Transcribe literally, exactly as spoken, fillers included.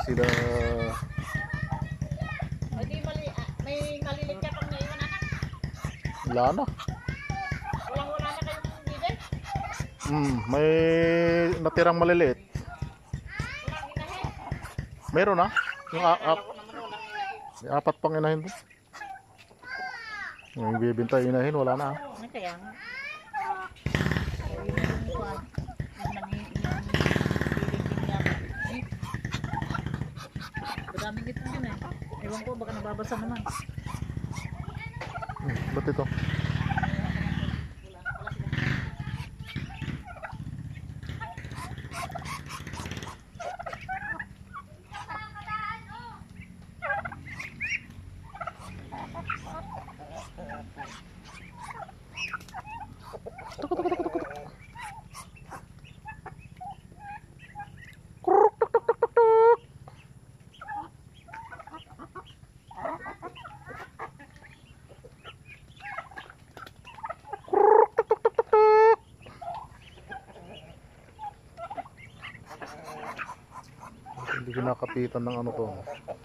sila. May mali, ah, may malilit ka pang naiwan anak. Wala na. Walang wala na kayong bibig. Hmm, may natirang maliliit. Walang inahin. Meron na. Yung a- ap may apat pang inahin doon. Yung bibintay inahin, wala na. Ano kaya nga? Ayun yung kuwan. Yung nanging yung bibig niya. Eh. Madaming ito yun eh. Ewan ko, baka nababasa naman. Hmm, ba't ito? Tuk, tuk, tuk, tuk, tuk. Kuruk, tuk, tuk, tuk, tuk, tuk. Kuruk, tuk, tuk, tuk, tuk, tuk. Hindi kinakapitan ng ano to.